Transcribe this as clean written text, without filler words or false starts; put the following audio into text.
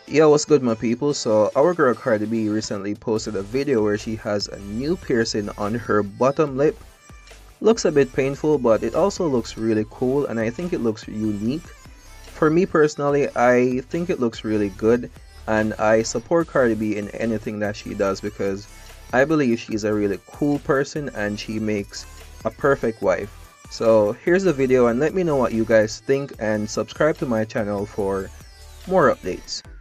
Yo, what's good, my people? So our girl Cardi B recently posted a video where she has a new piercing on her bottom lip. Looks a bit painful, but it also looks really cool, and I think it looks unique. For me personally, I think it looks really good, and I support Cardi B in anything that she does because I believe she's a really cool person and she makes a perfect wife. So here's the video, and let me know what you guys think, and subscribe to my channel for more updates.